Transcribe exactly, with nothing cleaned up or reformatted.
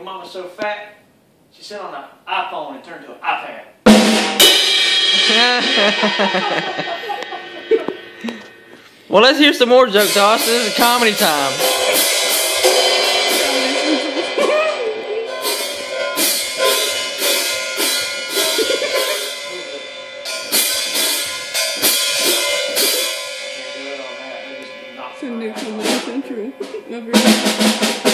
mama's so fat, she sat on an iPhone and turned to an iPad. Well, let's hear some more jokes, Austin. This is comedy time. Send it to the central.